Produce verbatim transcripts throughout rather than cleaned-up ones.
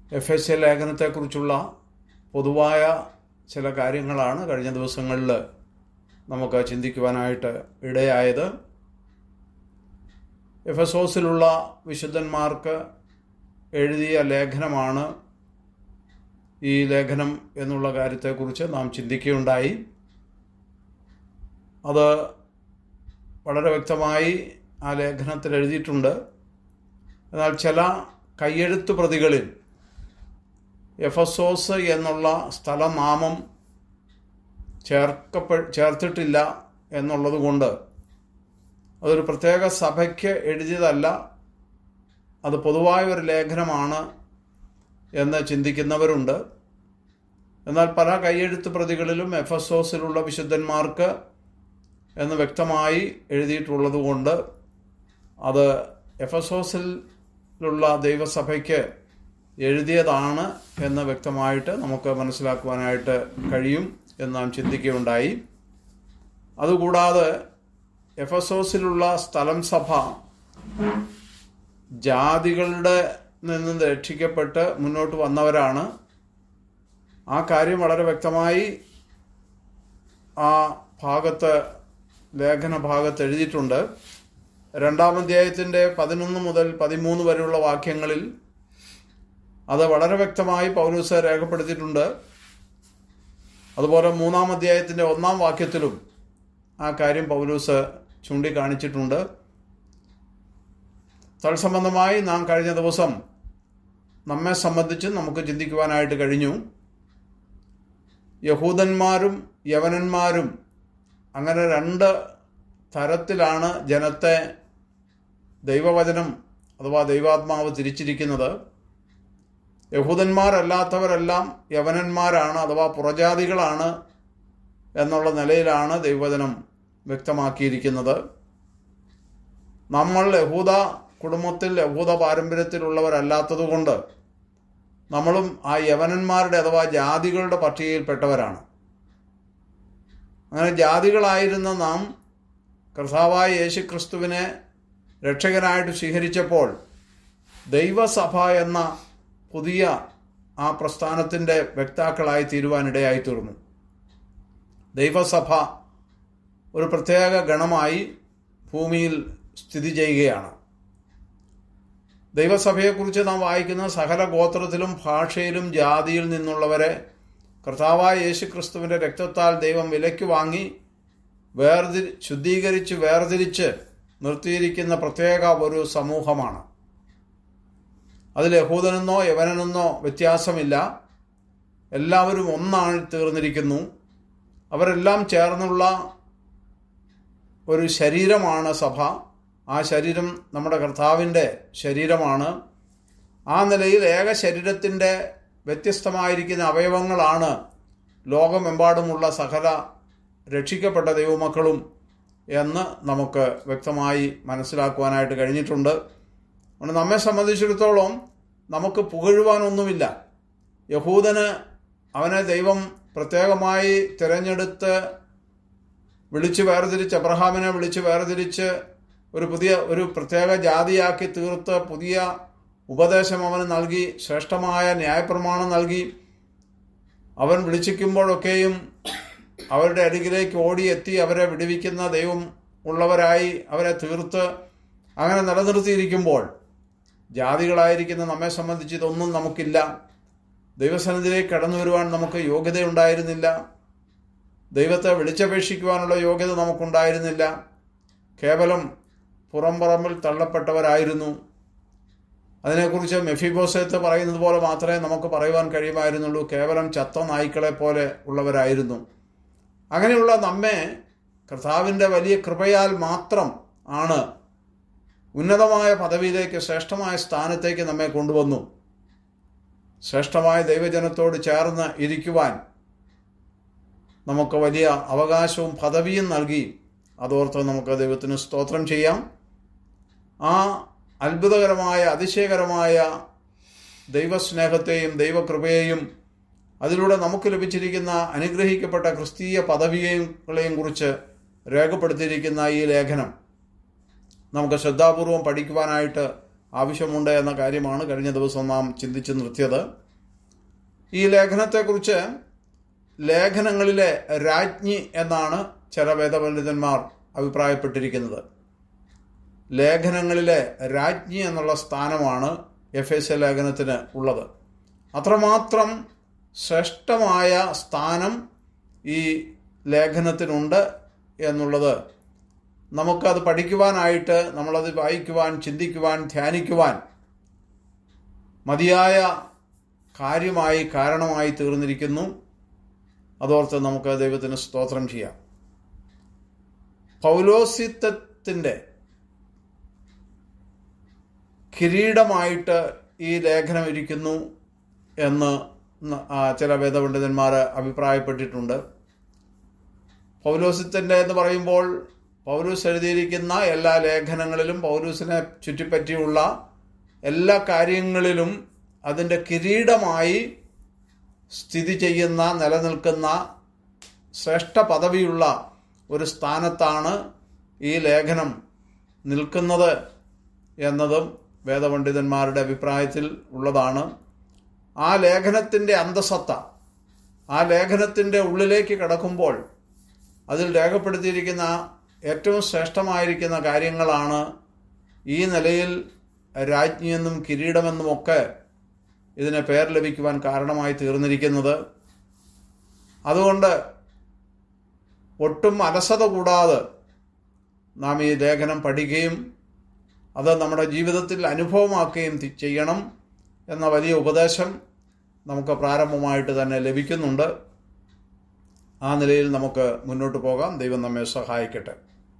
എഫേസ്യ ലേഖനത്തെക്കുറിച്ചുള്ള പൊതുവായ ചില കാര്യങ്ങളാണ് കഴിഞ്ഞ ദിവസങ്ങളിൽ നമുക്ക് ചിന്തിക്കുവാനായിട്ട് ഇടയായത്. എഫെസോസിലുള്ള വിശുദ്ധന്മാർക്ക് എഴുതിയ ലേഖനമാണ് ഈ ലേഖനം എന്നുള്ള കാര്യത്തെക്കുറിച്ച് നാം ചിന്തിക്കുകയുണ്ടായി. അത് വളരെ വ്യക്തമായി ആ ലേഖനത്തിൽ എഴുതിയിട്ടുണ്ട്. എന്നാൽ ചില കയ്യെഴുത്ത് പ്രതികളിൽ എഫെസോസ് എന്നുള്ള സ്ഥലനാമം ചേർക്കപ്പെ ചേർത്തിട്ടില്ല എന്നുള്ളത് കൊണ്ട് അതൊരു പ്രത്യേക സഭയ്ക്ക് എഴുതിയതല്ല, അത് പൊതുവായ ഒരു ലേഖനമാണ് എന്ന് ചിന്തിക്കുന്നവരുണ്ട്. എന്നാൽ പല കയ്യെഴുത്ത് പ്രതികളിലും എഫെസോസിലുള്ള വിശുദ്ധന്മാർക്ക് എന്ന് വ്യക്തമായി എഴുതിയിട്ടുള്ളത് കൊണ്ട് അത് എഫെസോസിലുള്ള ദൈവസഭയ്ക്ക് എഴുതിയതാണ് എന്ന് വ്യക്തമായിട്ട് നമുക്ക് മനസ്സിലാക്കുവാനായിട്ട് കഴിയും എന്ന് നാം ചിന്തിക്കുകയുണ്ടായി. അതുകൂടാതെ എഫെസോസിലുള്ള സ്ഥലം സഭ ജാതികളുടെ നിന്ന് രക്ഷിക്കപ്പെട്ട് മുന്നോട്ട് വന്നവരാണ്. ആ കാര്യം വളരെ വ്യക്തമായി ആ ഭാഗത്ത് ലേഖന ഭാഗത്ത് എഴുതിയിട്ടുണ്ട്. രണ്ടാം അധ്യായത്തിൻ്റെ പതിനൊന്ന് മുതൽ പതിമൂന്ന് വരെയുള്ള വാക്യങ്ങളിൽ അത് വളരെ വ്യക്തമായി പൗലോസ് രേഖപ്പെടുത്തിയിട്ടുണ്ട്. അതുപോലെ മൂന്നാം അധ്യായത്തിൻ്റെ ഒന്നാം വാക്യത്തിലും ആ കാര്യം പൗലോസ് ചൂണ്ടിക്കാണിച്ചിട്ടുണ്ട്. തത്സംബന്ധമായി നാം കഴിഞ്ഞ ദിവസം നമ്മെ സംബന്ധിച്ച് നമുക്ക് ചിന്തിക്കുവാനായിട്ട് കഴിഞ്ഞു. യഹൂദന്മാരും യവനന്മാരും അങ്ങനെ രണ്ട് തരത്തിലാണ് ജനത്തെ ദൈവവചനം അഥവാ ദൈവാത്മാവ് തിരിച്ചിരിക്കുന്നത്. യഹൂദന്മാരല്ലാത്തവരെല്ലാം യവനന്മാരാണ് അഥവാ പുറജാതികളാണ് എന്നുള്ള നിലയിലാണ് ദൈവവചനം വ്യക്തമാക്കിയിരിക്കുന്നത്. നമ്മൾ യഹൂദ കുടുംബത്തിൽ യഹൂദ പാരമ്പര്യത്തിലുള്ളവരല്ലാത്തതുകൊണ്ട് നമ്മളും ആ യവനന്മാരുടെ അഥവാ ജാതികളുടെ പട്ടികയിൽപ്പെട്ടവരാണ്. അങ്ങനെ ജാതികളായിരുന്ന നാം കർത്താവായ യേശു ക്രിസ്തുവിനെ രക്ഷകനായിട്ട് സ്വീകരിച്ചപ്പോൾ ദൈവസഭ എന്ന പുതിയ ആ പ്രസ്ഥാനത്തിൻ്റെ വക്താക്കളായി തീരുവാനിടയായി തീർന്നു. ദൈവസഭ ഒരു പ്രത്യേക ഗണമായി ഭൂമിയിൽ സ്ഥിതി ചെയ്യുകയാണ്. ദൈവസഭയെക്കുറിച്ച് നാം വായിക്കുന്ന സകല ഗോത്രത്തിലും ഭാഷയിലും ജാതിയിൽ നിന്നുള്ളവരെ കർത്താവായ യേശു ക്രിസ്തുവിൻ്റെ രക്തത്താൽ ദൈവം വിലയ്ക്ക് വാങ്ങി വേർതിരി ശുദ്ധീകരിച്ച് വേർതിരിച്ച് നിർത്തിയിരിക്കുന്ന പ്രത്യേക ഒരു സമൂഹമാണ്. അതിൽ യഹൂദനെന്നോ യവനനെന്നോ വ്യത്യാസമില്ല. എല്ലാവരും ഒന്നായി തീർന്നിരിക്കുന്നു. അവരെല്ലാം ചേർന്നുള്ള ഒരു ശരീരമാണ് സഭ. ആ ശരീരം നമ്മുടെ കർത്താവിൻ്റെ ശരീരമാണ്. ആ നിലയിൽ ഏക ശരീരത്തിൻ്റെ വ്യത്യസ്തമായിരിക്കുന്ന അവയവങ്ങളാണ് ലോകമെമ്പാടുമുള്ള സകല രക്ഷിക്കപ്പെട്ട ദൈവമക്കളും എന്ന് നമുക്ക് വ്യക്തമായി മനസ്സിലാക്കുവാനായിട്ട് കഴിഞ്ഞിട്ടുണ്ട്. അതുകൊണ്ട് നമ്മെ സംബന്ധിച്ചിടത്തോളം നമുക്ക് പുകഴുവാനൊന്നുമില്ല. യഹൂദന് അവനെ ദൈവം പ്രത്യേകമായി തിരഞ്ഞെടുത്ത് വിളിച്ച് വേർതിരിച്ച്, അബ്രഹാമിനെ വിളിച്ച് വേർതിരിച്ച് ഒരു പുതിയ ഒരു പ്രത്യേക ജാതിയാക്കി തീർത്ത് പുതിയ ഉപദേശം അവന് നൽകി, ശ്രേഷ്ഠമായ ന്യായപ്രമാണം നൽകി. അവൻ വിളിച്ചിരിക്കുമ്പോഴൊക്കെയും അവരുടെ അരികിലേക്ക് ഓടിയെത്തി അവരെ വിടുവിക്കുന്ന ദൈവം ഉള്ളവരായി അവരെ തീർത്ത് അങ്ങനെ നിലനിർത്തിയിരിക്കുമ്പോൾ ജാതികളായിരിക്കുന്ന നമ്മെ സംബന്ധിച്ച് ഇതൊന്നും നമുക്കില്ല. ദൈവസന്നിധിയിലേക്ക് കടന്നു വരുവാൻ നമുക്ക് യോഗ്യതയുണ്ടായിരുന്നില്ല. ദൈവത്തെ വിളിച്ചപേക്ഷിക്കുവാനുള്ള യോഗ്യത നമുക്കുണ്ടായിരുന്നില്ല. കേവലം പുറംപറമ്പിൽ തള്ളപ്പെട്ടവരായിരുന്നു. അതിനെക്കുറിച്ച് മെഫിബോസെത്ത് പറയുന്നത് പോലെ മാത്രമേ നമുക്ക് പറയുവാൻ കഴിയുമായിരുന്നുള്ളൂ. കേവലം ചത്ത നായ്ക്കളെ പോലെ ഉള്ളവരായിരുന്നു. അങ്ങനെയുള്ള നമ്മെ കർത്താവിൻ്റെ വലിയ കൃപയാൽ മാത്രം ആണ് ഉന്നതമായ പദവിയിലേക്ക്, ശ്രേഷ്ഠമായ സ്ഥാനത്തേക്ക് നമ്മെ കൊണ്ടുവന്നു. ശ്രേഷ്ഠമായ ദൈവജനത്തോട് ചേർന്ന് ഇരിക്കുവാൻ നമുക്ക് വലിയ അവകാശവും പദവിയും നൽകി. അതോർത്ത് നമുക്ക് ദൈവത്തിന് സ്തോത്രം ചെയ്യാം. ആ അത്ഭുതകരമായ അതിശയകരമായ ദൈവസ്നേഹത്തെയും ദൈവകൃപയെയും അതിലൂടെ നമുക്ക് ലഭിച്ചിരിക്കുന്ന അനുഗ്രഹിക്കപ്പെട്ട ക്രിസ്തീയ പദവിയെയും കുറിച്ച് രേഖപ്പെടുത്തിയിരിക്കുന്ന ഈ ലേഖനം നമുക്ക് ശ്രദ്ധാപൂർവം പഠിക്കുവാനായിട്ട് ആവശ്യമുണ്ട് എന്ന കാര്യമാണ് കഴിഞ്ഞ ദിവസം നാം ചിന്തിച്ചു നിർത്തിയത്. ഈ ലേഖനത്തെക്കുറിച്ച് ലേഖനങ്ങളിലെ രാജ്ഞി എന്നാണ് ചില വേദപണ്ഡിതന്മാർ അഭിപ്രായപ്പെട്ടിരിക്കുന്നത്. ലേഖനങ്ങളിലെ രാജ്ഞി എന്നുള്ള സ്ഥാനമാണ് എഫേസ്യ ലേഖനത്തിന് ഉള്ളത്. അത്രമാത്രം ശ്രേഷ്ഠമായ സ്ഥാനം ഈ ലേഖനത്തിനുണ്ട് എന്നുള്ളത് നമുക്കത് പഠിക്കുവാനായിട്ട്, നമ്മളത് വായിക്കുവാൻ, ചിന്തിക്കുവാൻ, ധ്യാനിക്കുവാൻ മതിയായ കാര്യമായി കാരണമായി തീർന്നിരിക്കുന്നു. അതോർത്ത് നമുക്ക് ദൈവത്തിന് സ്തോത്രം ചെയ്യാം. പൗലോസിത്വത്തിൻ്റെ കിരീടമായിട്ട് ഈ ലേഖനം ഇരിക്കുന്നു എന്ന് ചില വേദപണ്ഡിതന്മാർ അഭിപ്രായപ്പെട്ടിട്ടുണ്ട്. പൗലോസിത്വൻ്റെ എന്ന് പറയുമ്പോൾ പൗലൂസ് എഴുതിയിരിക്കുന്ന എല്ലാ ലേഖനങ്ങളിലും പൗലൂസിനെ ചുറ്റിപ്പറ്റിയുള്ള എല്ലാ കാര്യങ്ങളിലും അതിൻ്റെ കിരീടമായി സ്ഥിതി ചെയ്യുന്ന, നിലനിൽക്കുന്ന ശ്രേഷ്ഠ പദവിയുള്ള ഒരു സ്ഥാനത്താണ് ഈ ലേഖനം നിൽക്കുന്നത് എന്നതും വേദപണ്ഡിതന്മാരുടെ അഭിപ്രായത്തിൽ ഉള്ളതാണ്. ആ ലേഖനത്തിൻ്റെ അന്തസത്ത, ആ ലേഖനത്തിൻ്റെ ഉള്ളിലേക്ക് കടക്കുമ്പോൾ അതിൽ രേഖപ്പെടുത്തിയിരിക്കുന്ന ഏറ്റവും ശ്രേഷ്ഠമായിരിക്കുന്ന കാര്യങ്ങളാണ് ഈ നിലയിൽ രാജ്ഞിയെന്നും കിരീടമെന്നുമൊക്കെ ഇതിന് പേർ ലഭിക്കുവാൻ കാരണമായി തീർന്നിരിക്കുന്നത്. അതുകൊണ്ട് ഒട്ടും അലസത കൂടാതെ നാം ഈ ലേഖനം പഠിക്കുകയും അത് നമ്മുടെ ജീവിതത്തിൽ അനുഭവമാക്കുകയും ചെയ്യണം എന്ന വലിയ ഉപദേശം നമുക്ക് പ്രാരംഭമായിട്ട് തന്നെ ലഭിക്കുന്നുണ്ട്. ആ നിലയിൽ നമുക്ക് മുന്നോട്ട് പോകാം. ദൈവം നമ്മെ സഹായിക്കട്ടെ.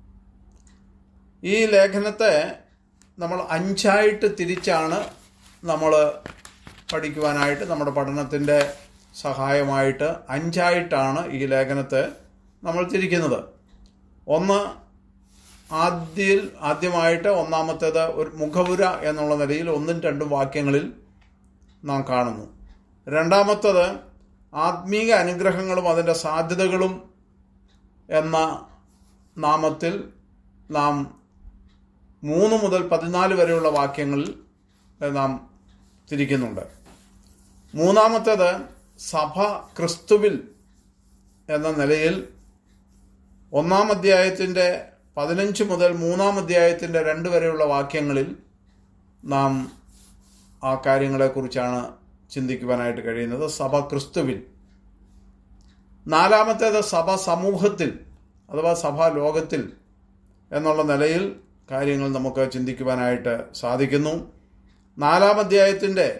ഈ ലേഖനത്തെ നമ്മൾ അഞ്ചായിട്ട് തിരിച്ചാണ് നമ്മൾ പഠിക്കുവാനായിട്ട്, നമ്മുടെ പഠനത്തിൻ്റെ സഹായമായിട്ട് അഞ്ചായിട്ടാണ് ഈ ലേഖനത്തെ നമ്മൾ തിരിക്കുന്നത്. ഒന്ന്, ആദ്യ ആദ്യമായിട്ട് ഒന്നാമത്തേത് ഒരു മുഖവുര എന്നുള്ള നിലയിൽ ഒന്നും രണ്ടും വാക്യങ്ങളിൽ നാം കാണുന്നു. രണ്ടാമത്തേത് ആത്മീക അനുഗ്രഹങ്ങളും അതിൻ്റെ സാധ്യതകളും എന്ന നാമത്തിൽ നാം മൂന്ന് മുതൽ പതിനാല് വരെയുള്ള വാക്യങ്ങളിൽ നാം തിരിക്കുന്നുണ്ട്. മൂന്നാമത്തേത് സഭ ക്രിസ്തുവിൽ എന്ന നിലയിൽ ഒന്നാം അധ്യായത്തിൻ്റെ പതിനഞ്ച് മുതൽ മൂന്നാം അധ്യായത്തിൻ്റെ രണ്ട് വരെയുള്ള വാക്യങ്ങളിൽ നാം ആ കാര്യങ്ങളെക്കുറിച്ചാണ് ചിന്തിക്കുവാനായിട്ട് കഴിയുന്നത്. സഭ ക്രിസ്തുവിൽ. നാലാമത്തേത് സഭ സമൂഹത്തിൽ അഥവാ സഭാ ലോകത്തിൽ എന്നുള്ള നിലയിൽ കാര്യങ്ങൾ നമുക്ക് ചിന്തിക്കുവാനായിട്ട് സാധിക്കുന്നു. നാലാം അധ്യായത്തിൻ്റെ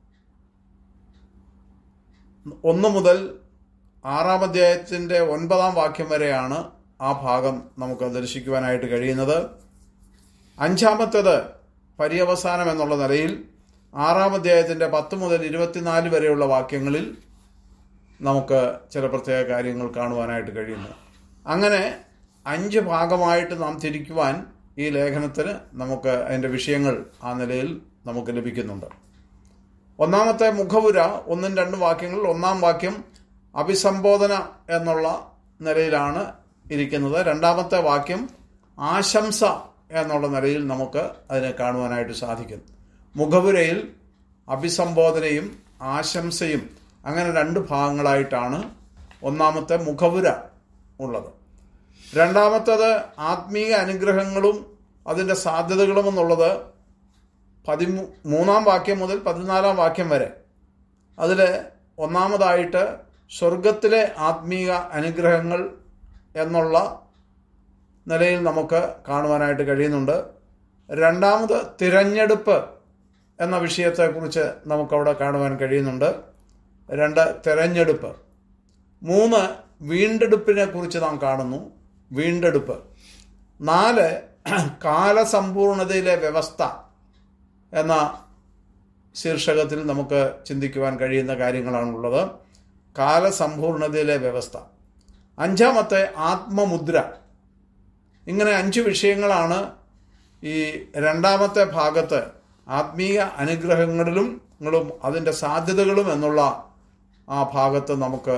ഒന്ന് മുതൽ ആറാം അധ്യായത്തിൻ്റെ ഒൻപതാം വാക്യം വരെയാണ് ആ ഭാഗം നമുക്ക് ദർശിക്കുവാനായിട്ട് കഴിയുന്നത്. അഞ്ചാമത്തേത് പര്യവസാനം എന്നുള്ള നിലയിൽ ആറാം അധ്യായത്തിൻ്റെ പത്ത് മുതൽ ഇരുപത്തിനാല് വരെയുള്ള വാക്യങ്ങളിൽ നമുക്ക് ചില പ്രത്യേക കാര്യങ്ങൾ കാണുവാനായിട്ട് കഴിയുന്നു. അങ്ങനെ അഞ്ച് ഭാഗമായിട്ട് നാം തിരിക്കുവാൻ ഈ ലേഖനത്തിന് നമുക്ക് അതിൻ്റെ വിഷയങ്ങൾ ആ നിലയിൽ നമുക്ക് ലഭിക്കുന്നുണ്ട്. ഒന്നാമത്തെ മുഖവുര ഒന്നും രണ്ടും വാക്യങ്ങളിൽ ഒന്നാം വാക്യം അഭിസംബോധന എന്നുള്ള നിലയിലാണ് ഇരിക്കുന്നത്. രണ്ടാമത്തെ വാക്യം ആശംസ എന്നുള്ള നിലയിൽ നമുക്ക് അതിനെ കാണുവാനായിട്ട് സാധിക്കും. മുഖവുരയിൽ അഭിസംബോധനയും ആശംസയും അങ്ങനെ രണ്ട് ഭാഗങ്ങളായിട്ടാണ് ഒന്നാമത്തെ മുഖവുര ഉള്ളത്. രണ്ടാമത്തേത് ആത്മീയ അനുഗ്രഹങ്ങളും അതിൻ്റെ സാധ്യതകളും എന്നുള്ളത് പതിമൂ മൂന്നാം വാക്യം മുതൽ പതിനാലാം വാക്യം വരെ. അതിൽ ഒന്നാമതായിട്ട് സ്വർഗത്തിലെ ആത്മീയ അനുഗ്രഹങ്ങൾ എന്നുള്ള നിലയിൽ നമുക്ക് കാണുവാനായിട്ട് കഴിയുന്നുണ്ട്. രണ്ടാമത് തിരഞ്ഞെടുപ്പ് എന്ന വിഷയത്തെക്കുറിച്ച് നമുക്കവിടെ കാണുവാൻ കഴിയുന്നുണ്ട്. രണ്ട്, തിരഞ്ഞെടുപ്പ്. മൂന്ന്, വീണ്ടെടുപ്പിനെ കുറിച്ച് നാം കാണുന്നു, വീണ്ടെടുപ്പ്. നാല്, കാലസമ്പൂർണതയിലെ വ്യവസ്ഥ എന്ന ശീർഷകത്തിൽ നമുക്ക് ചിന്തിക്കുവാൻ കഴിയുന്ന കാര്യങ്ങളാണുള്ളത്. കാലസമ്പൂർണതയിലെ വ്യവസ്ഥ. അഞ്ചാമത്തെ ആത്മമുദ്ര. ഇങ്ങനെ അഞ്ച് വിഷയങ്ങളാണ് ഈ രണ്ടാമത്തെ ഭാഗത്ത് ആത്മീയ അനുഗ്രഹങ്ങളിലും അതിൻ്റെ സാധ്യതകളും എന്നുള്ള ആ ഭാഗത്ത് നമുക്ക്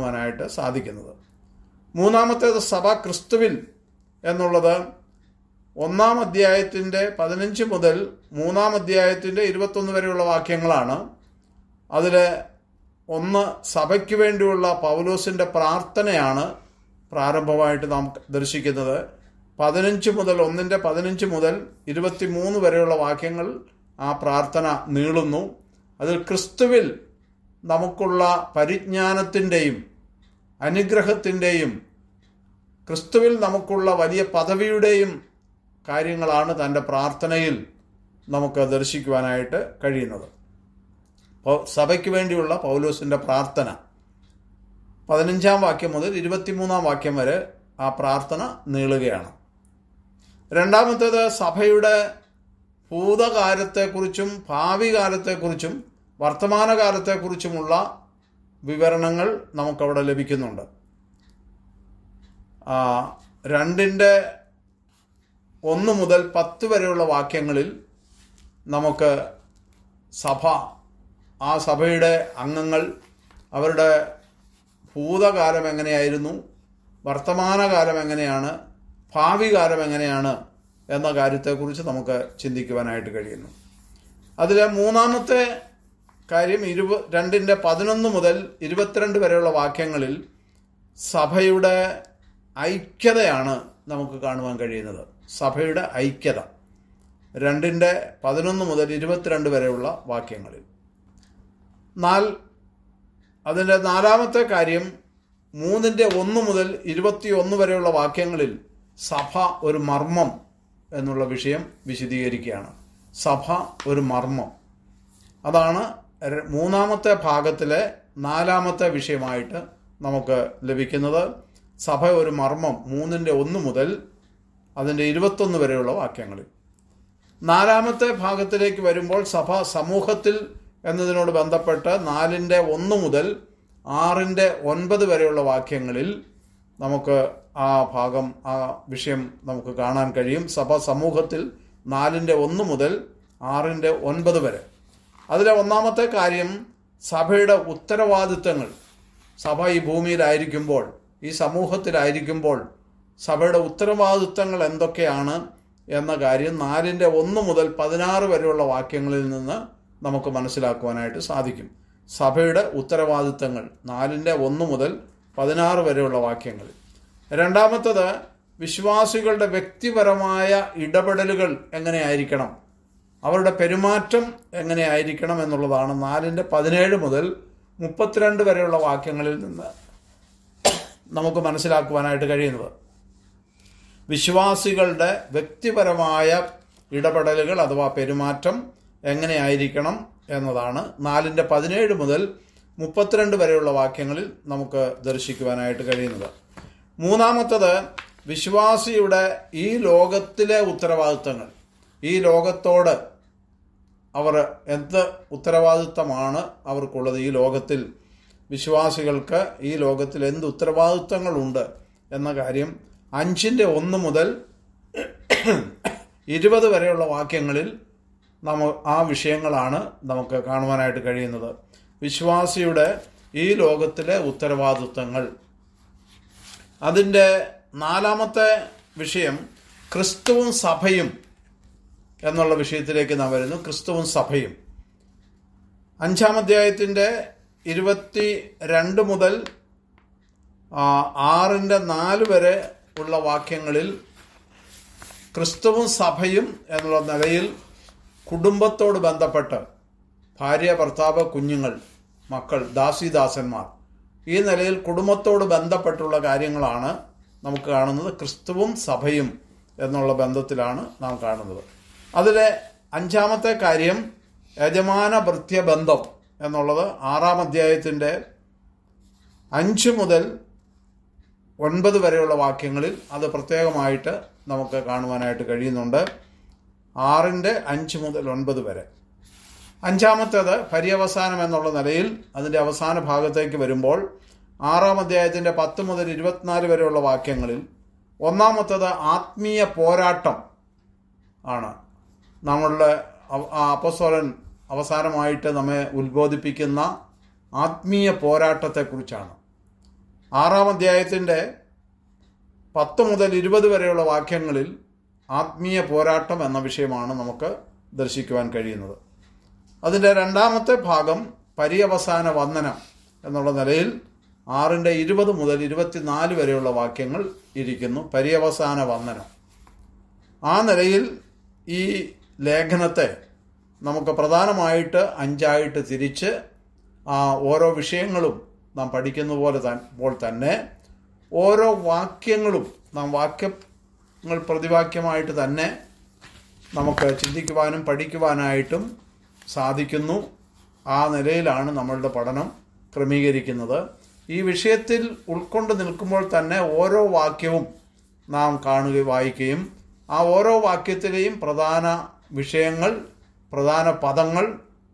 കാണുവാനായിട്ട് സാധിക്കുന്നത്. മൂന്നാമത്തേത് സഭ ക്രിസ്തുവിൽ എന്നുള്ളത് ഒന്നാം അധ്യായത്തിൻ്റെ പതിനഞ്ച് മുതൽ മൂന്നാം അധ്യായത്തിൻ്റെ ഇരുപത്തൊന്ന് വരെയുള്ള വാക്യങ്ങളാണ്. അതിൽ ഒന്ന് സഭയ്ക്ക് വേണ്ടിയുള്ള പൗലോസിൻ്റെ പ്രാർത്ഥനയാണ് പ്രാരംഭമായിട്ട് നാം ദർശിക്കുന്നത്. പതിനഞ്ച് മുതൽ ഒന്നിൻ്റെ പതിനഞ്ച് മുതൽ ഇരുപത്തി മൂന്ന് വരെയുള്ള വാക്യങ്ങൾ ആ പ്രാർത്ഥന നീളുന്നു. അതിൽ ക്രിസ്തുവിൽ നമുക്കുള്ള പരിജ്ഞാനത്തിൻ്റെയും അനുഗ്രഹത്തിൻ്റെയും ക്രിസ്തുവിൽ നമുക്കുള്ള വലിയ പദവിയുടെയും കാര്യങ്ങളാണ് തൻ്റെ പ്രാർത്ഥനയിൽ നമുക്ക് ദർശിക്കുവാനായിട്ട് കഴിയുന്നത്. സഭയ്ക്ക് വേണ്ടിയുള്ള പൗലോസിൻ്റെ പ്രാർത്ഥന പതിനഞ്ചാം വാക്യം മുതൽ ഇരുപത്തിമൂന്നാം വാക്യം വരെ ആ പ്രാർത്ഥന നീളുകയാണ്. രണ്ടാമത്തേത് സഭയുടെ ഭൂതകാലത്തെക്കുറിച്ചും ഭാവി കാലത്തെക്കുറിച്ചും വർത്തമാനകാലത്തെക്കുറിച്ചുമുള്ള വിവരണങ്ങൾ നമുക്കവിടെ ലഭിക്കുന്നുണ്ട്. രണ്ടിൻ്റെ ഒന്ന് മുതൽ പത്ത് വരെയുള്ള വാക്യങ്ങളിൽ നമുക്ക് സഭ, ആ സഭയുടെ അംഗങ്ങൾ, അവരുടെ ഭൂതകാലം എങ്ങനെയായിരുന്നു, വർത്തമാനകാലം എങ്ങനെയാണ്, ഭാവി കാലം എങ്ങനെയാണ് എന്ന കാര്യത്തെക്കുറിച്ച് നമുക്ക് ചിന്തിക്കുവാനായിട്ട് കഴിയുന്നു. അതിലെ മൂന്നാമത്തെ കാര്യം ഇരുപ രണ്ടിൻ്റെ പതിനൊന്ന് മുതൽ ഇരുപത്തിരണ്ട് വരെയുള്ള വാക്യങ്ങളിൽ സഭയുടെ ഐക്യതയാണ് നമുക്ക് കാണുവാൻ കഴിയുന്നത്. സഭയുടെ ഐക്യത രണ്ടിൻ്റെ പതിനൊന്ന് മുതൽ ഇരുപത്തിരണ്ട് വരെയുള്ള വാക്യങ്ങളിൽ. നാൽ അതിൻ്റെ നാലാമത്തെ കാര്യം മൂന്നിൻ്റെ ഒന്ന് മുതൽ ഇരുപത്തി ഒന്ന് വരെയുള്ള വാക്യങ്ങളിൽ സഭ ഒരു മർമ്മം എന്നുള്ള വിഷയം വിശദീകരിക്കുകയാണ്. സഭ ഒരു മർമ്മം, അതാണ് മൂന്നാമത്തെ ഭാഗത്തിലെ നാലാമത്തെ വിഷയമായിട്ട് നമുക്ക് ലഭിക്കുന്നത്. സഭ ഒരു മർമ്മം, മൂന്നിൻ്റെ ഒന്ന് മുതൽ അതിൻ്റെ ഇരുപത്തൊന്ന് വരെയുള്ള വാക്യങ്ങളിൽ. നാലാമത്തെ ഭാഗത്തിലേക്ക് വരുമ്പോൾ സഭ സമൂഹത്തിൽ എന്നതിനോട് ബന്ധപ്പെട്ട് നാലിൻ്റെ ഒന്ന് മുതൽ ആറിൻ്റെ ഒൻപത് വരെയുള്ള വാക്യങ്ങളിൽ നമുക്ക് ആ ഭാഗം, ആ വിഷയം നമുക്ക് കാണാൻ കഴിയും. സഭ സമൂഹത്തിൽ നാലിൻ്റെ ഒന്ന് മുതൽ ആറിൻ്റെ ഒൻപത് വരെ. അതിലെ ഒന്നാമത്തെ കാര്യം സഭയുടെ ഉത്തരവാദിത്തങ്ങൾ. സഭ ഈ ഭൂമിയിലായിരിക്കുമ്പോൾ, ഈ സമൂഹത്തിലായിരിക്കുമ്പോൾ സഭയുടെ ഉത്തരവാദിത്തങ്ങൾ എന്തൊക്കെയാണ് എന്ന കാര്യം നാലിൻ്റെ ഒന്ന് മുതൽ പതിനാറ് വരെയുള്ള വാക്യങ്ങളിൽ നിന്ന് നമുക്ക് മനസ്സിലാക്കുവാനായിട്ട് സാധിക്കും. സഭയുടെ ഉത്തരവാദിത്തങ്ങൾ നാലിൻ്റെ ഒന്ന് മുതൽ പതിനാറ് വരെയുള്ള വാക്യങ്ങളിൽ. രണ്ടാമത്തത് വിശ്വാസികളുടെ വ്യക്തിപരമായ ഇടപെടലുകൾ എങ്ങനെയായിരിക്കണം, അവരുടെ പെരുമാറ്റം എങ്ങനെയായിരിക്കണം എന്നുള്ളതാണ് നാലിൻ്റെ പതിനേഴ് മുതൽ മുപ്പത്തിരണ്ട് വരെയുള്ള വാക്യങ്ങളിൽ നിന്ന് നമുക്ക് മനസ്സിലാക്കുവാനായിട്ട് കഴിയുന്നത്. വിശ്വാസികളുടെ വ്യക്തിപരമായ ഇടപെടലുകൾ അഥവാ പെരുമാറ്റം എങ്ങനെയായിരിക്കണം എന്നതാണ് നാലിൻ്റെ പതിനേഴ് മുതൽ മുപ്പത്തിരണ്ട് വരെയുള്ള വാക്യങ്ങളിൽ നമുക്ക് ദർശിക്കുവാനായിട്ട് കഴിയുന്നത്. മൂന്നാമത്തത് വിശ്വാസിയുടെ ഈ ലോകത്തിലെ ഉത്തരവാദിത്തങ്ങൾ. ഈ ലോകത്തോട് അവർ എന്ത് ഉത്തരവാദിത്തമാണ് അവർക്കുള്ളത്, ഈ ലോകത്തിൽ വിശ്വാസികൾക്ക് ഈ ലോകത്തിൽ എന്ത് ഉത്തരവാദിത്തങ്ങളുണ്ട് എന്ന കാര്യം അഞ്ചിൻ്റെ ഒന്ന് മുതൽ ഇരുപത് വരെയുള്ള വാക്യങ്ങളിൽ നമ്മ ആ വിഷയങ്ങളാണ് നമുക്ക് കാണുവാനായിട്ട് കഴിയുന്നത്. വിശ്വാസിയുടെ ഈ ലോകത്തിലെ ഉത്തരവാദിത്തങ്ങൾ. അതിൻ്റെ നാലാമത്തെ വിഷയം ക്രിസ്തുവും സഭയും എന്നുള്ള വിഷയത്തിലേക്ക് നാം വരുന്നു. ക്രിസ്തുവും സഭയും അഞ്ചാം അധ്യായത്തിൻ്റെ ഇരുപത്തി രണ്ട് മുതൽ ആറിൻ്റെ നാല് വരെ ഉള്ള വാക്യങ്ങളിൽ ക്രിസ്തുവും സഭയും എന്നുള്ള നിലയിൽ കുടുംബത്തോട് ബന്ധപ്പെട്ട് ഭാര്യ, ഭർത്താവ്, കുഞ്ഞുങ്ങൾ, മക്കൾ, ദാസീദാസന്മാർ, ഈ നിലയിൽ കുടുംബത്തോട് ബന്ധപ്പെട്ടുള്ള കാര്യങ്ങളാണ് നമുക്ക് കാണുന്നത്. ക്രിസ്തുവും സഭയും എന്നുള്ള ബന്ധത്തിലാണ് നാം കാണുന്നത്. അതിലെ അഞ്ചാമത്തെ കാര്യം യജമാന ഭൃത്യ ബന്ധം എന്നുള്ളത് ആറാം അധ്യായത്തിൻ്റെ അഞ്ച് മുതൽ ഒൻപത് വരെയുള്ള വാക്യങ്ങളിൽ അത് പ്രത്യേകമായിട്ട് നമുക്ക് കാണുവാനായിട്ട് കഴിയുന്നുണ്ട്. ആറിൻ്റെ അഞ്ച് മുതൽ ഒൻപത് വരെ. അഞ്ചാമത്തേത് പര്യവസാനം എന്നുള്ള നിലയിൽ അതിൻ്റെ അവസാന ഭാഗത്തേക്ക് വരുമ്പോൾ ആറാം അധ്യായത്തിൻ്റെ പത്ത് മുതൽ ഇരുപത്തിനാല് വരെയുള്ള വാക്യങ്ങളിൽ ഒന്നാമത്തേത് ആത്മീയ പോരാട്ടം ആണ്. നമ്മളുടെ അപ്പോസ്തലൻ അവസാനമായിട്ട് നമ്മെ ഉത്ബോധിപ്പിക്കുന്ന ആത്മീയ പോരാട്ടത്തെക്കുറിച്ചാണ്. ആറാം അധ്യായത്തിൻ്റെ പത്ത് മുതൽ ഇരുപത് വരെയുള്ള വാക്യങ്ങളിൽ ആത്മീയ പോരാട്ടം എന്ന വിഷയമാണ് നമുക്ക് ദർശിക്കുവാൻ കഴിയുന്നത്. അതിൻ്റെ രണ്ടാമത്തെ ഭാഗം പര്യവസാന വന്ദനം എന്നുള്ള നിലയിൽ ആറിൻ്റെ ഇരുപത് മുതൽ ഇരുപത്തിനാല് വരെയുള്ള വാക്യങ്ങൾ ഇരിക്കുന്നു. പര്യവസാന വന്ദനം. ആ നിലയിൽ ഈ ലേഖനത്തെ നമുക്ക് പ്രധാനമായിട്ട് അഞ്ചായിട്ട് തിരിച്ച് ആ ഓരോ വിഷയങ്ങളും നാം പഠിക്കുന്ന പോലെ പോലെ തന്നെ ഓരോ വാക്യങ്ങളും നാം വാക്യങ്ങൾ പ്രതിവാക്യമായിട്ട് തന്നെ നമുക്ക് ചിന്തിക്കുവാനും പഠിക്കുവാനായിട്ടും സാധിക്കുന്നു. ആ നിലയിലാണ് നമ്മളുടെ പഠനം ക്രമീകരിക്കുന്നത്. ഈ വിഷയത്തിൽ ഉൾക്കൊണ്ട് നിൽക്കുമ്പോൾ തന്നെ ഓരോ വാക്യവും നാം കാണുകയും വായിക്കുകയും ആ ഓരോ വാക്യത്തിലെയും പ്രധാന വിഷയങ്ങൾ, പ്രധാന പദങ്ങൾ,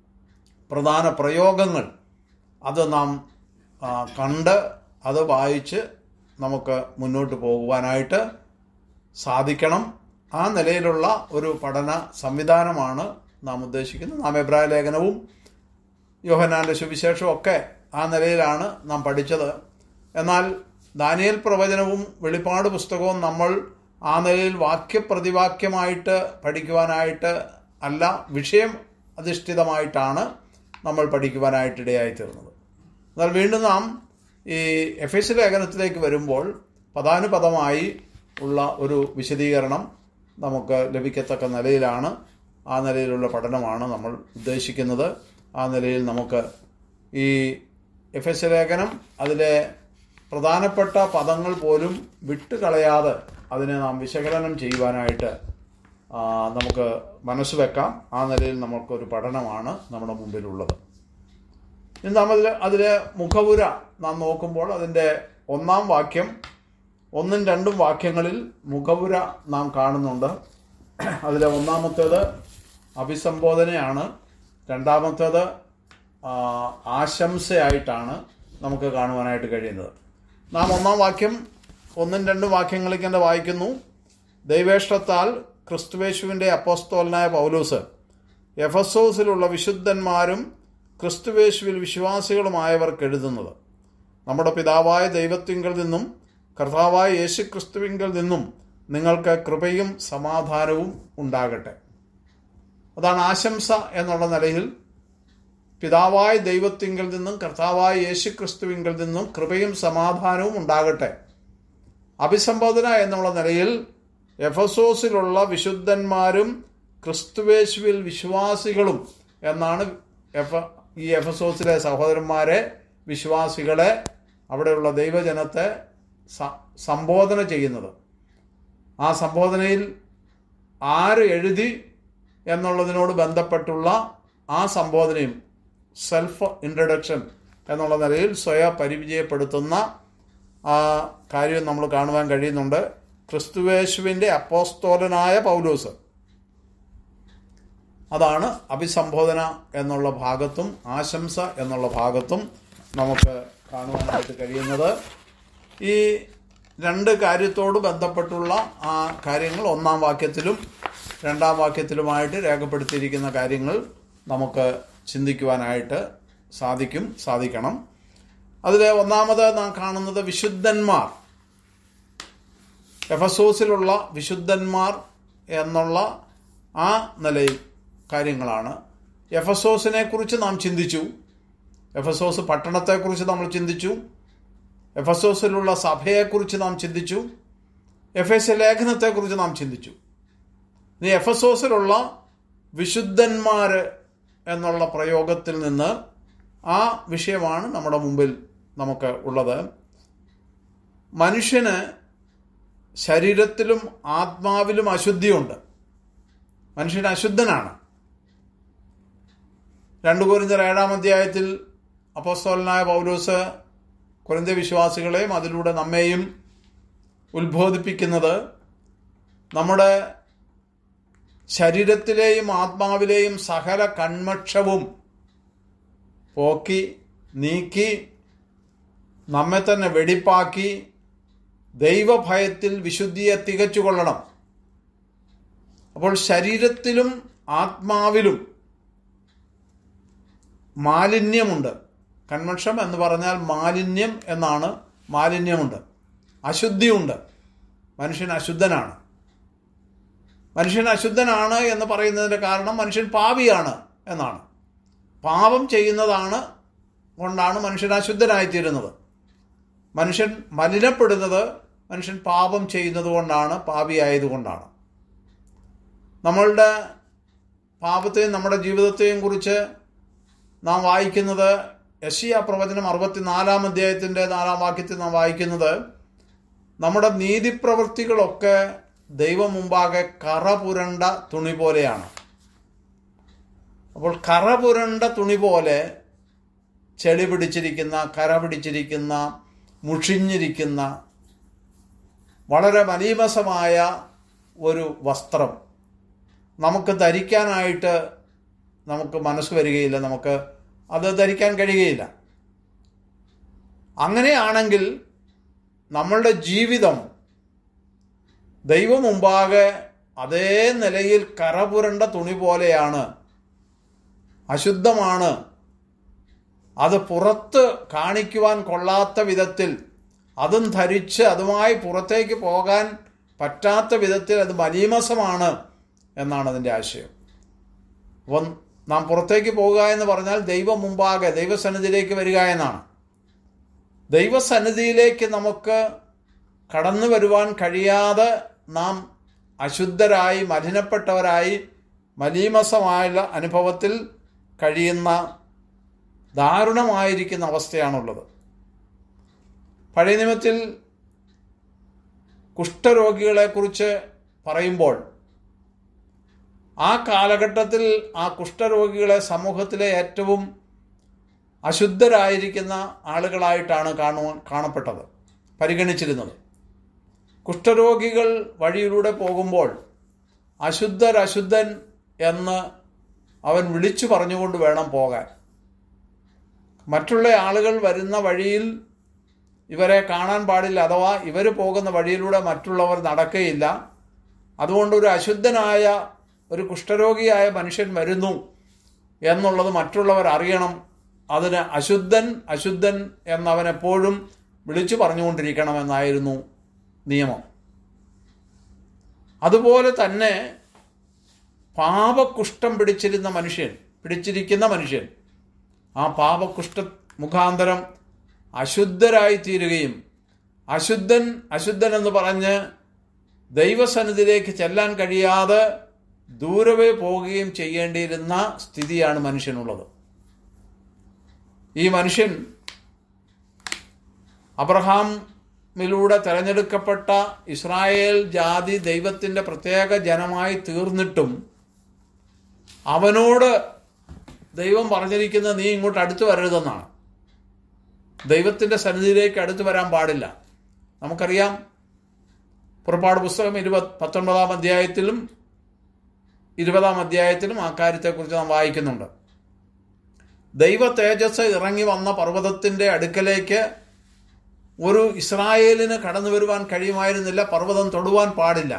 പ്രധാന പ്രയോഗങ്ങൾ അത് നാം കണ്ട് അത് വായിച്ച് നമുക്ക് മുന്നോട്ട് പോകുവാനായിട്ട് സാധിക്കണം. ആ നിലയിലുള്ള ഒരു പഠന സംവിധാനമാണ് നാം ഉദ്ദേശിക്കുന്നത്. നാം എബ്രായ ലേഖനവും യോഹന്നാന്റെ സുവിശേഷവും ഒക്കെ ആ നിലയിലാണ് നാം പഠിച്ചത്. എന്നാൽ ദാനിയേൽ പ്രവചനവും വെളിപ്പാട് പുസ്തകവും നമ്മൾ ആ നിലയിൽ വാക്യപ്രതിവാക്യമായിട്ട് പഠിക്കുവാനായിട്ട് അല്ല, വിഷയം അധിഷ്ഠിതമായിട്ടാണ് നമ്മൾ പഠിക്കുവാനായിട്ടിടയായിത്തീർന്നത്. എന്നാൽ വീണ്ടും നാം ഈ എഫേസ്യ ലേഖനത്തിലേക്ക് വരുമ്പോൾ പദാനുപദമായി ഉള്ള ഒരു വിശദീകരണം നമുക്ക് ലഭിക്കത്തക്ക നിലയിലാണ്, ആ നിലയിലുള്ള പഠനമാണ് നമ്മൾ ഉദ്ദേശിക്കുന്നത്. ആ നിലയിൽ നമുക്ക് ഈ എഫേസ്യ ലേഖനം അതിലെ പ്രധാനപ്പെട്ട പദങ്ങൾ പോലും വിട്ടുകളയാതെ അതിനെ നാം വിശകലനം ചെയ്യുവാനായിട്ട് നമുക്ക് മനസ്സ് വെക്കാം. ആ നിലയിൽ നമുക്കൊരു പഠനമാണ് നമ്മുടെ മുമ്പിലുള്ളത്. ഇനി നാം അതിൽ അതിലെ മുഖവുര നാം നോക്കുമ്പോൾ അതിൻ്റെ ഒന്നാം വാക്യം, ഒന്നും രണ്ടും വാക്യങ്ങളിൽ മുഖവുര നാം കാണുന്നുണ്ട്. അതിലെ ഒന്നാമത്തേത് അഭിസംബോധനയാണ്, രണ്ടാമത്തേത് ആശംസയായിട്ടാണ് നമുക്ക് കാണുവാനായിട്ട് കഴിയുന്നത്. നാം ഒന്നാം വാക്യം ഒന്നും രണ്ടും വാക്യങ്ങളിലേക്ക് തന്നെ വായിക്കുന്നു. ദൈവേഷ്ടത്താൽ ക്രിസ്തുവേശുവിൻ്റെ അപ്പോസ്തലനായ പൗലോസ് എഫെസോസിലുള്ള വിശുദ്ധന്മാരും ക്രിസ്തുവേശുവിൽ വിശ്വാസികളുമായവർക്ക് എഴുതുന്നത്, നമ്മുടെ പിതാവായ ദൈവത്തിങ്കൽ നിന്നും കർത്താവായ യേശു ക്രിസ്തുവിങ്കൽ നിന്നും നിങ്ങൾക്ക് കൃപയും സമാധാനവും ഉണ്ടാകട്ടെ. അതാണ് ആശംസ എന്നുള്ള നിലയിൽ. പിതാവായ ദൈവത്തിങ്കൽ നിന്നും കർത്താവായ യേശു ക്രിസ്തുവിങ്കൽ നിന്നും കൃപയും സമാധാനവും ഉണ്ടാകട്ടെ. അഭിസംബോധന എന്നുള്ള നിലയിൽ എഫെസോസിലുള്ള വിശുദ്ധന്മാരും ക്രിസ്തുവേശുവിൽ വിശ്വാസികളും എന്നാണ് എഫ ഈ എഫെസോസിലെ സഹോദരന്മാരെ, വിശ്വാസികളെ, അവിടെയുള്ള ദൈവജനത്തെ സംബോധന ചെയ്യുന്നത്. ആ സംബോധനയിൽ ആര് എഴുതി എന്നുള്ളതിനോട് ബന്ധപ്പെട്ടുള്ള ആ സംബോധനയും സെൽഫ് ഇൻട്രഡക്ഷൻ എന്നുള്ള നിലയിൽ സ്വയം പരിചയപ്പെടുത്തുന്ന ആ കാര്യം നമ്മൾ കാണുവാൻ കഴിയുന്നുണ്ട്. ക്രിസ്തുവേശുവിൻ്റെ അപ്പോസ്തോലനായ പൗലോസ്, അതാണ് അഭിസംബോധന എന്നുള്ള ഭാഗത്തും ആശംസ എന്നുള്ള ഭാഗത്തും നമുക്ക് കാണുവാനായിട്ട് കഴിയുന്നത്. ഈ രണ്ട് കാര്യത്തോട് ബന്ധപ്പെട്ടുള്ള ആ കാര്യങ്ങൾ ഒന്നാം വാക്യത്തിലും രണ്ടാം വാക്യത്തിലുമായിട്ട് രേഖപ്പെടുത്തിയിരിക്കുന്ന കാര്യങ്ങൾ നമുക്ക് ചിന്തിക്കുവാനായിട്ട് സാധിക്കും സാധിക്കണം അതിൽ ഒന്നാമത് നാം കാണുന്നത് വിശുദ്ധന്മാർ, എഫെസോസിലുള്ള വിശുദ്ധന്മാർ എന്നുള്ള ആ നിലയിൽ കാര്യങ്ങളാണ്. എഫെസോസിനെ കുറിച്ച് നാം ചിന്തിച്ചു, എഫെസോസ് പട്ടണത്തെക്കുറിച്ച് നമ്മൾ ചിന്തിച്ചു, എഫെസോസിലുള്ള സഭയെക്കുറിച്ച് നാം ചിന്തിച്ചു, എഫേസ്യ ലേഖനത്തെക്കുറിച്ച് നാം ചിന്തിച്ചു. ഇനി എഫെസോസിലുള്ള വിശുദ്ധന്മാർ എന്നുള്ള പ്രയോഗത്തിൽ നിന്ന് ആ വിഷയമാണ് നമ്മുടെ മുമ്പിൽ നമുക്ക് ഉള്ളത്. മനുഷ്യന് ശരീരത്തിലും ആത്മാവിലും അശുദ്ധിയുണ്ട്. മനുഷ്യൻ അശുദ്ധനാണ്. രണ്ട് കൊരിന്ത്യർ ഏഴാം അധ്യായത്തിൽ അപ്പോസ്തലനായ പൗലോസ് കൊരിന്ത്യ വിശ്വാസികളെയും അതിലൂടെ നമ്മെയും ഉത്ബോധിപ്പിക്കുന്നത് നമ്മുടെ ശരീരത്തിലെയും ആത്മാവിലെയും സകല കന്മക്ഷവും പോക്കി നീക്കി നമ്മെ തന്നെ വെടിപ്പാക്കി ദൈവഭയത്തിൽ വിശുദ്ധിയെ തികച്ചുകൊള്ളണം. അപ്പോൾ ശരീരത്തിലും ആത്മാവിലും മാലിന്യമുണ്ട്. കന്മക്ഷം എന്ന് പറഞ്ഞാൽ മാലിന്യം എന്നാണ്. മാലിന്യമുണ്ട്, അശുദ്ധിയുണ്ട്. മനുഷ്യൻ അശുദ്ധനാണ്. മനുഷ്യൻ അശുദ്ധനാണ് എന്ന് പറയുന്നതിൻ്റെ കാരണം മനുഷ്യൻ പാപിയാണ് എന്നാണ്. പാപം ചെയ്യുന്നതാണ് കൊണ്ടാണ് മനുഷ്യൻ അശുദ്ധനായിത്തീരുന്നത്. മനുഷ്യൻ മലിനപ്പെടുന്നത് മനുഷ്യൻ പാപം ചെയ്യുന്നത് കൊണ്ടാണ്, പാപിയായതുകൊണ്ടാണ്. നമ്മളുടെ പാപത്തെയും നമ്മുടെ ജീവിതത്തെയും കുറിച്ച് നാം വായിക്കുന്നത് യെശയ്യാ പ്രവചനം അറുപത്തിനാലാം അധ്യായത്തിൻ്റെ നാലാം വാക്യത്തിൽ നാം വായിക്കുന്നത്, നമ്മുടെ നീതിപ്രവൃത്തികളൊക്കെ ദൈവം മുമ്പാകെ കറ പുരണ്ട തുണി പോലെയാണ്. അപ്പോൾ കറ പുരണ്ട തുണി പോലെ ചെളി പിടിച്ചിരിക്കുന്ന, കര പിടിച്ചിരിക്കുന്ന, മുഷിഞ്ഞിരിക്കുന്ന വളരെ മലീമസമായ ഒരു വസ്ത്രം നമുക്ക് ധരിക്കാനായിട്ട് നമുക്ക് മനസ്സ് വരികയില്ല, നമുക്ക് അത് ധരിക്കാൻ കഴിയുകയില്ല. അങ്ങനെയാണെങ്കിൽ നമ്മളുടെ ജീവിതം ദൈവം മുമ്പാകെ അതേ നിലയിൽ കറപുരണ്ട തുണി പോലെയാണ്, അശുദ്ധമാണ്. അത് പുറത്ത് കാണിക്കുവാൻ കൊള്ളാത്ത വിധത്തിൽ, അതും ധരിച്ച് അതുമായി പുറത്തേക്ക് പോകാൻ പറ്റാത്ത വിധത്തിൽ അത് മലീമസമാണ് എന്നാണ് അതിൻ്റെ ആശയം. അപ്പം നാം പുറത്തേക്ക് പോകുക എന്ന് പറഞ്ഞാൽ ദൈവം മുമ്പാകെ, ദൈവസന്നിധിയിലേക്ക് വരിക എന്നാണ്. ദൈവസന്നിധിയിലേക്ക് നമുക്ക് കടന്നു വരുവാൻ കഴിയാതെ നാം അശുദ്ധരായി, മലിനപ്പെട്ടവരായി, മലീമസമായ അനുഭവത്തിൽ കഴിയുന്ന ദാരുണമായിരിക്കുന്ന അവസ്ഥയാണുള്ളത്. പഴയ നിയമത്തിൽ കുഷ്ഠരോഗികളെക്കുറിച്ച് പറയുമ്പോൾ ആ കാലഘട്ടത്തിൽ ആ കുഷ്ഠരോഗികളെ സമൂഹത്തിലെ ഏറ്റവും അശുദ്ധരായിരിക്കുന്ന ആളുകളായിട്ടാണ് കാണുവാൻ കാണപ്പെട്ടത്, പരിഗണിച്ചിരുന്നത്. കുഷ്ഠരോഗികൾ വഴിയിലൂടെ പോകുമ്പോൾ അശുദ്ധർ അശുദ്ധൻ എന്ന് അവൻ വിളിച്ചു പറഞ്ഞുകൊണ്ട് വേണം പോകാൻ. മറ്റുള്ള ആളുകൾ വരുന്ന വഴിയിൽ ഇവരെ കാണാൻ പാടില്ല, അഥവാ ഇവർ പോകുന്ന വഴിയിലൂടെ മറ്റുള്ളവർ നടക്കുകയില്ല. അതുകൊണ്ട് ഒരു അശുദ്ധനായ, ഒരു കുഷ്ഠരോഗിയായ മനുഷ്യൻ വരുന്നു എന്നുള്ളത് മറ്റുള്ളവർ അറിയണം. അതിന് അശുദ്ധൻ അശുദ്ധൻ എന്നവൻ എപ്പോഴും വിളിച്ചു പറഞ്ഞുകൊണ്ടിരിക്കണമെന്നായിരുന്നു നിയമം. അതുപോലെ തന്നെ പാപകുഷ്ഠം പിടിച്ചിരുന്ന മനുഷ്യൻ പിടിച്ചിരിക്കുന്ന മനുഷ്യൻ ആ പാപകുഷ്ഠ മുഖാന്തരം അശുദ്ധരായി തീരുകയും, അശുദ്ധൻ അശുദ്ധൻ എന്ന് പറഞ്ഞ് ദൈവസന്നിധിയിലേക്ക് ചെല്ലാൻ കഴിയാതെ ദൂരവേ പോവുകയും ചെയ്യേണ്ടിയിരുന്ന സ്ഥിതിയാണ് മനുഷ്യനുള്ളത്. ഈ മനുഷ്യൻ അബ്രഹാമിലൂടെ തിരഞ്ഞെടുക്കപ്പെട്ട ഇസ്രായേൽ ജാതി ദൈവത്തിൻ്റെ പ്രത്യേക ജനമായി തീർന്നിട്ടും അവനോട് ദൈവം പറഞ്ഞിരിക്കുന്നത് നീ ഇങ്ങോട്ട് അടുത്ത് വരരുതെന്നാണ്. ദൈവത്തിൻ്റെ സന്നിധിയിലേക്ക് അടുത്ത് വരാൻ പാടില്ല. നമുക്കറിയാം, പുറപ്പാട് പുസ്തകം ഇരുപത് പത്തൊൻപതാം അധ്യായത്തിലും ഇരുപതാം അധ്യായത്തിലും ആ കാര്യത്തെക്കുറിച്ച് നാം വായിക്കുന്നുണ്ട്. ദൈവ തേജസ് ഇറങ്ങി വന്ന പർവ്വതത്തിൻ്റെ അടുക്കലേക്ക് ഒരു ഇസ്രായേലിന് കടന്നു വരുവാൻ കഴിയുമായിരുന്നില്ല, പർവ്വതം തൊടുവാൻ പാടില്ല.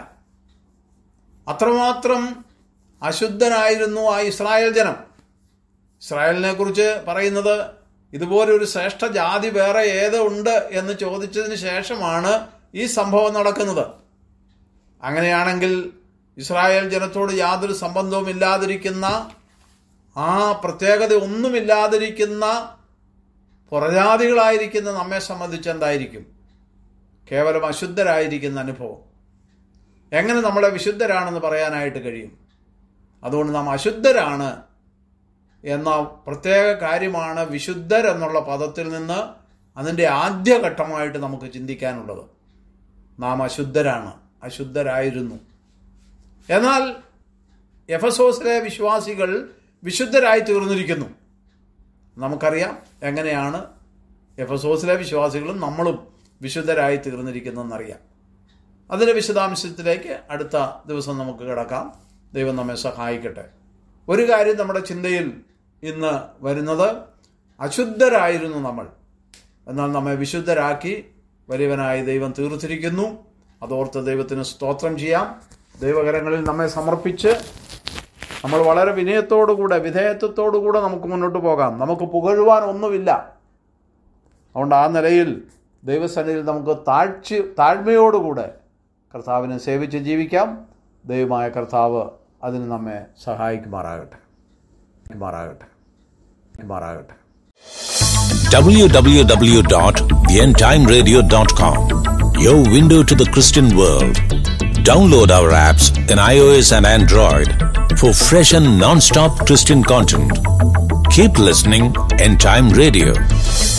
അത്രമാത്രം അശുദ്ധനായിരുന്നു ആ ഇസ്രായേൽ ജനം. ഇസ്രായേലിനെ കുറിച്ച് പറയുന്നത്, ഇതുപോലെ ഒരു ശ്രേഷ്ഠ ജാതി വേറെ ഏത് ഉണ്ട് എന്ന് ചോദിച്ചതിന് ശേഷമാണ് ഈ സംഭവം നടക്കുന്നത്. അങ്ങനെയാണെങ്കിൽ ഇസ്രായേൽ ജനത്തോട് യാതൊരു സംബന്ധവും ഇല്ലാതിരിക്കുന്ന, ആ പ്രത്യേകത ഒന്നുമില്ലാതിരിക്കുന്ന പുറജാതികളായിരിക്കുന്ന നമ്മെ സംബന്ധിച്ച് എന്തായിരിക്കും? കേവലം അശുദ്ധരായിരിക്കുന്ന അനുഭവം. എങ്ങനെ നമ്മളെ വിശുദ്ധരാണെന്ന് പറയാനായിട്ട് കഴിയും? അതുകൊണ്ട് നാം അശുദ്ധരാണ് എന്ന പ്രത്യേക കാര്യമാണ് വിശുദ്ധർ എന്നുള്ള പദത്തിൽ നിന്ന് അതിൻ്റെ ആദ്യഘട്ടമായിട്ട് നമുക്ക് ചിന്തിക്കാനുള്ളത്. നാം അശുദ്ധരാണ്, അശുദ്ധരായിരുന്നു. എന്നാൽ എഫെസോസിലെ വിശ്വാസികൾ വിശുദ്ധരായി തീർന്നിരിക്കുന്നു. നമുക്കറിയാം എങ്ങനെയാണ് എഫെസോസിലെ വിശ്വാസികളും നമ്മളും വിശുദ്ധരായി തീർന്നിരിക്കുന്നതെന്നറിയാം. അതിൻ്റെ വിശദാംശത്തിലേക്ക് അടുത്ത ദിവസം നമുക്ക് കിടക്കാം. ദൈവം നമ്മെ സഹായിക്കട്ടെ. ഒരു കാര്യം നമ്മുടെ ചിന്തയിൽ ഇന്ന് വരുന്നത്, അശുദ്ധരായിരുന്നു നമ്മൾ, എന്നാൽ നമ്മെ വിശുദ്ധരാക്കി വലിയവനായി ദൈവം തീർത്തിരിക്കുന്നു. അതോർത്ത് ദൈവത്തിന് സ്തോത്രം ചെയ്യാം. ദൈവകരങ്ങളിൽ നമ്മെ സമർപ്പിച്ച് നമ്മൾ വളരെ വിനയത്തോടുകൂടെ, വിധേയത്വത്തോടുകൂടെ നമുക്ക് മുന്നോട്ട് പോകാം. നമുക്ക് പുകഴുവാൻ ഒന്നുമില്ല. അതുകൊണ്ട് ആ നിലയിൽ ദൈവസന്നിധിയിൽ നമുക്ക് താഴ്ച താഴ്മയോടുകൂടെ കർത്താവിനെ സേവിച്ച് ജീവിക്കാം. ദൈവമായ കർത്താവ് അതിന് നമ്മെ സഹായിക്കുമാറാകട്ടെ മാറാകട്ടെ മാറാകട്ടെ w w w dot the end time radio dot com, your window to the Christian world. Download our apps in iOS and Android for fresh and non-stop Christian content. Keep listening, End Time Radio.